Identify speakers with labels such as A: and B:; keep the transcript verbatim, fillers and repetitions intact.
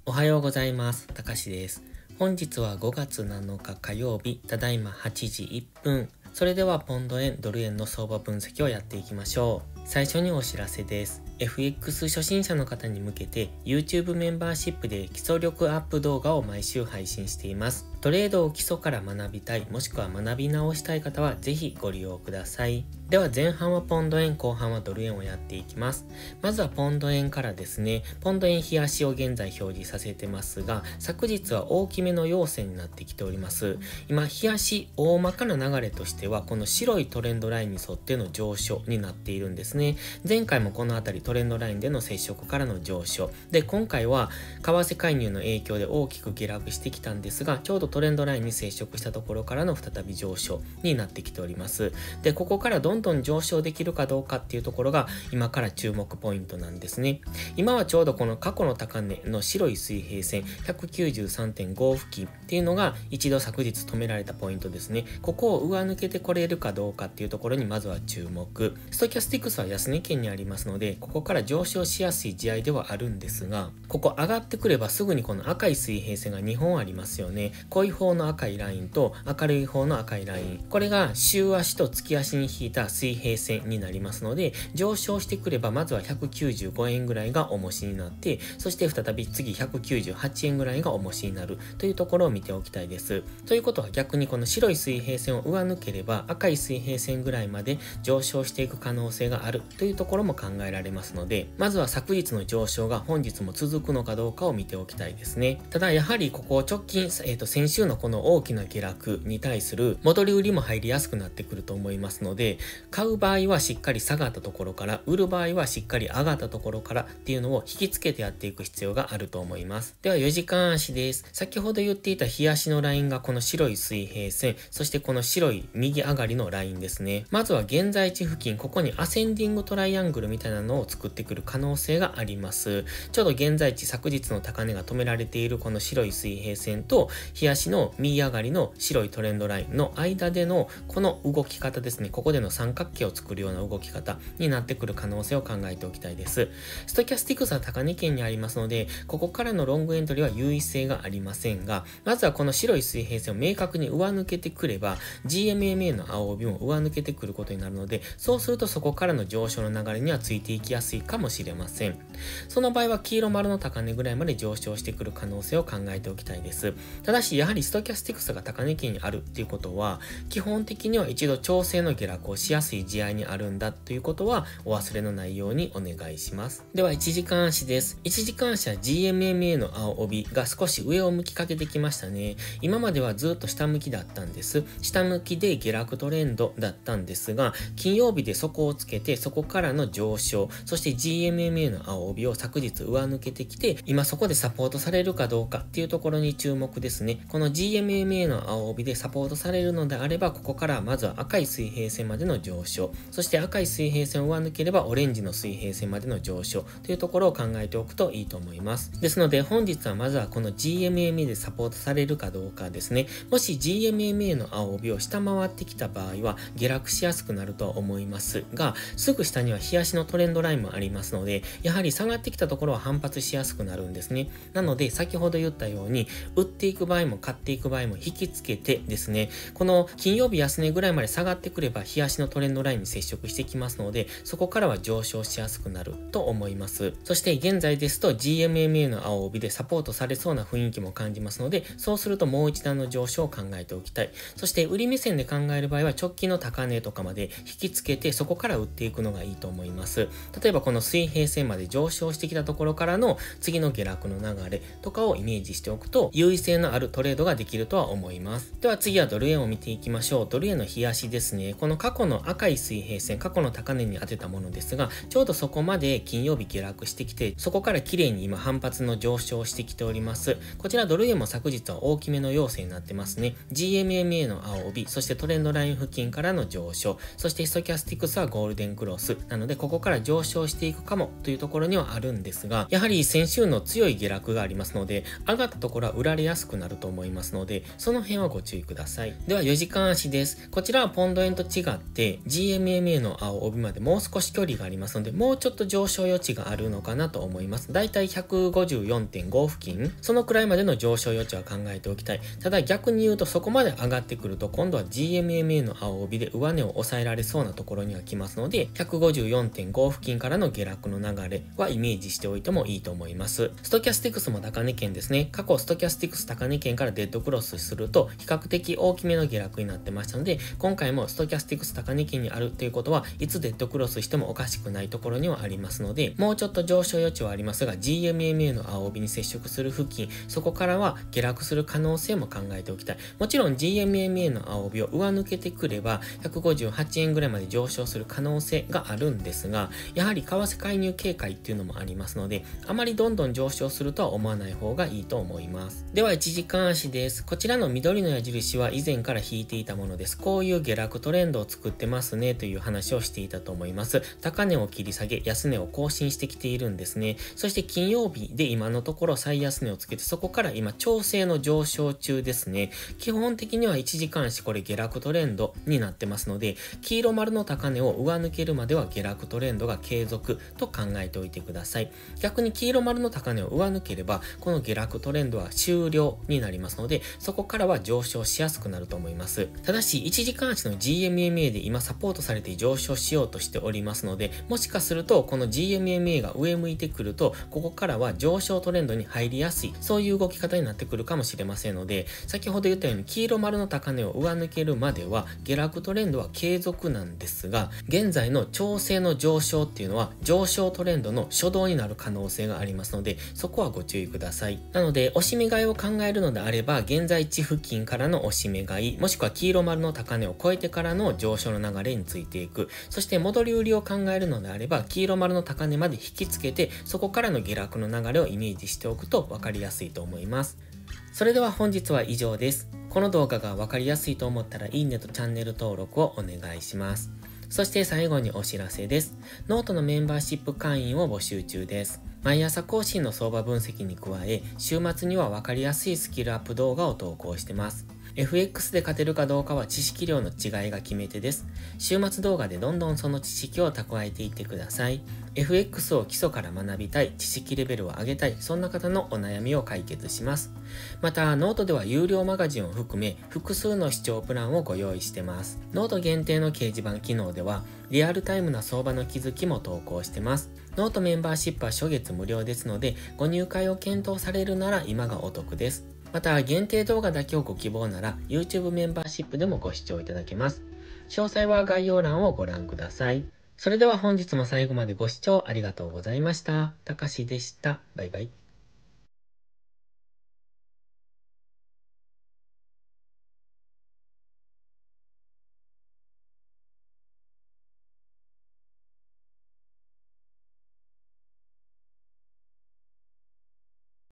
A: おはようございます。たかしです。本日はごがつなのか火曜日、ただいまはちじいっぷん。それではポンド円、ドル円の相場分析をやっていきましょう。最初にお知らせです。エフエックス 初心者の方に向けて YouTube メンバーシップで基礎力アップ動画を毎週配信しています。トレードを基礎から学びたい、もしくは学び直したい方はぜひご利用ください。では前半はポンド円、後半はドル円をやっていきます。まずはポンド円からですね。ポンド円日足を現在表示させてますが、昨日は大きめの陽線になってきております。今、日足大まかな流れとしては、この白いトレンドラインに沿っての上昇になっているんですね。前回もこの辺りトレンドラインでの接触からの上昇。で、今回は為替介入の影響で大きく下落してきたんですが、ちょうどトレンドラインに接触したところからの再び上昇になってきております。で、ここからどんどん上昇できるかどうかっていうところが今から注目ポイントなんですね。今はちょうどこの過去の高値の白い水平線 ひゃくきゅうじゅうさんてんご 付近っていうのが一度昨日止められたポイントですね。ここを上抜けてこれるかどうかっていうところにまずは注目。ストキャスティクスは安値圏にありますので、ここから上昇しやすい地合いではあるんですが、ここ上がってくればすぐにこの赤い水平線がにほんありますよね。濃い方の赤いラインと明るい方の赤いライン。これが週足と月足に引いた水平線になりますので、上昇してくればまずはひゃくきゅうじゅうごえんぐらいが重しになって、そして再び次ひゃくきゅうじゅうはちえんぐらいが重しになるというところを見ておきたいです。ということは逆にこの白い水平線を上抜ければ赤い水平線ぐらいまで上昇していく可能性があるというところも考えられますので、まずは昨日の上昇が本日も続くのかどうかを見ておきたいですね。ただやはりここ直近、えーと、先週のこの大きな下落に対する戻り売りも入りやすくなってくると思いますので、買う場合はしっかり下がったところから、売る場合はしっかり上がったところからっていうのを引きつけてやっていく必要があると思います。ではよじかん足です。先ほど言っていた日足のラインがこの白い水平線、そしてこの白い右上がりのラインですね。まずは現在地付近、ここにアセンディングトライアングルみたいなのを作ってくる可能性があります。ちょうど現在地昨日の高値が止められているこの白い水平線と日足の右上がりの白いトレンドラインの間でのこの動き方ですね。ここでの三角形を作るような動き方になってくる可能性を考えておきたいです。ストキャスティクスは高値圏にありますので、ここからのロングエントリーは優位性がありませんが、まずはこの白い水平線を明確に上抜けてくれば ジーエムエムエー の青帯も上抜けてくることになるので、そうするとそこからの上昇の流れにはついていきやすいかもしれません。その場合は黄色丸の高値ぐらいまで上昇してくる可能性を考えておきたいです。ただしやはりストキャスティクスが高値圏にあるっていうことは、基本的には一度調整の下落をしやすい地合いにあるんだということはお忘れのないようにお願いします。ではいちじかん足です。いちじかん足は ジーエムエムエー の青帯が少し上を向きかけてきましたね。今まではずっと下向きだったんです。下向きで下落トレンドだったんですが、金曜日で底をつけてそこからの上昇、そして ジーエムエムエー の青帯を昨日上抜けてきて、今そこでサポートされるかどうかっていうところに注目ですね。この ジーエムエムエー の青帯でサポートされるのであれば、ここからまずは赤い水平線までの上昇、そして赤い水平線を上抜ければオレンジの水平線までの上昇というところを考えておくといいと思います。ですので本日はまずはこの ジーエムエムエー でサポートされるかどうかですね。もし ジーエムエムエー の青帯を下回ってきた場合は下落しやすくなるとは思いますが、すぐ下には日足のトレンドラインもありますので、やはり下がってきたところは反発しやすくなるんですね。なので先ほど言ったように売っていく場合も買っていく場合も引きつけてですね、この金曜日安値ぐらいまで下がってくれば日足のトレンドラインに接触してきますので、そこからは上昇しやすくなると思います。そして現在ですと ジーエムエムエー の青帯でサポートされそうな雰囲気も感じますので、そうするともう一段の上昇を考えておきたい。そして売り目線で考える場合は直近の高値とかまで引きつけてそこから売っていくのがいいと思います。例えばこの水平線まで上昇してきたところからの次の下落の流れとかをイメージしておくと優位性のあるトレードができるとは思います。では次はドル円を見ていきましょう。ドル円の日足ですね。この過去の赤い水平線、過去の高値に当てたものですが、ちょうどそこまで金曜日下落してきて、そこから綺麗に今反発の上昇をしてきております。こちらドル円も昨日は大きめの陽線になってますね。ジーエムエムエー の青帯、そしてトレンドライン付近からの上昇、そしてストキャスティクスはゴールデンクロスなので、ここから上昇していくかもというところにはあるんですが、やはり先週の強い下落がありますので、上がったところは売られやすくなると思思いますので、その辺はご注意ください。ではよじかん足です。こちらはポンド円と違って ジーエムエムエー の青帯までもう少し距離がありますので、もうちょっと上昇余地があるのかなと思います。だいたい ひゃくごじゅうよんてんご 付近、そのくらいまでの上昇余地は考えておきたい。ただ逆に言うと、そこまで上がってくると今度は ジーエムエムエー の青帯で上値を抑えられそうなところには来ますので、ひゃくごじゅうよんてんご 付近からの下落の流れはイメージしておいてもいいと思います。ストキャスティクスも高値圏ですね。過去ストキャスティクス高値圏からデッドクロスすると比較的大きめの下落になってましたので、今回もストキャスティクス高値圏にあるということはいつデッドクロスしてもおかしくないところにはありますので、もうちょっと上昇余地はありますが ジーエムエムエー の青帯に接触する付近、そこからは下落する可能性も考えておきたい。もちろん ジーエムエムエー の青帯を上抜けてくればひゃくごじゅうはちえんぐらいまで上昇する可能性があるんですが、やはり為替介入警戒っていうのもありますので、あまりどんどん上昇するとは思わない方がいいと思います。ではいちじかん足です。こちらの緑の矢印は以前から引いていたものです。こういう下落トレンドを作ってますねという話をしていたと思います。高値を切り下げ、安値を更新してきているんですね。そして金曜日で今のところ最安値をつけて、そこから今調整の上昇中ですね。基本的にはいちじかん足これ下落トレンドになってますので、黄色丸の高値を上抜けるまでは下落トレンドが継続と考えておいてください。逆に黄色丸の高値を上抜ければ、この下落トレンドは終了になりますので、そこからは上昇しやすくなると思います。ただし、いちじかん足の ジーエムエムエー で今サポートされて上昇しようとしておりますので、もしかするとこの ジーエムエムエー が上向いてくると、ここからは上昇トレンドに入りやすい、そういう動き方になってくるかもしれませんので、先ほど言ったように黄色丸の高値を上抜けるまでは下落トレンドは継続なんですが、現在の調整の上昇っていうのは上昇トレンドの初動になる可能性がありますので、そこはご注意ください。なので、押し目買いを考えるのであれば、現在地付近からの押し目買い、もしくは黄色丸の高値を超えてからの上昇の流れについていく。そして戻り売りを考えるのであれば、黄色丸の高値まで引きつけて、そこからの下落の流れをイメージしておくと分かりやすいと思います。それでは本日は以上です。この動画が分かりやすいと思ったらいいねとチャンネル登録をお願いします。そして最後にお知らせです。ノートのメンバーシップ会員を募集中です。毎朝更新の相場分析に加え、週末には分かりやすいスキルアップ動画を投稿してます。エフエックス で勝てるかどうかは知識量の違いが決め手です。週末動画でどんどんその知識を蓄えていってください。エフエックス を基礎から学びたい、知識レベルを上げたい、そんな方のお悩みを解決します。また、ノートでは有料マガジンを含め、複数の視聴プランをご用意してます。ノート限定の掲示板機能では、リアルタイムな相場の気づきも投稿してます。ノートメンバーシップは初月無料ですので、ご入会を検討されるなら今がお得です。また、限定動画だけをご希望なら、YouTube メンバーシップでもご視聴いただけます。詳細は概要欄をご覧ください。それでは本日も最後までご視聴ありがとうございました。たかしでした。バイバイ。